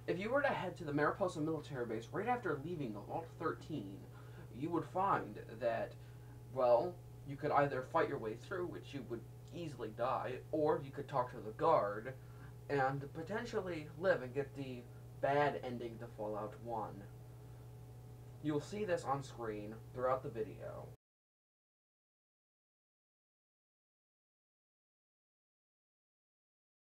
If you were to head to the Mariposa Military Base right after leaving Vault 13, you would find that, well, you could either fight your way through, which you would easily die, or you could talk to the guard and potentially live and get the bad ending to Fallout 1. You'll see this on screen throughout the video.